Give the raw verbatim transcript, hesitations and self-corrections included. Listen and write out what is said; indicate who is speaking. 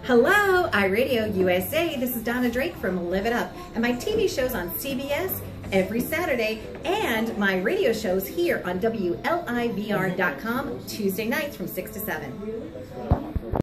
Speaker 1: Hello, iRadio U S A. This is Donna Drake from Live It Up, and my T V shows on C B S every Saturday, and my radio shows here on W L I V R dot com Tuesday nights from six to seven.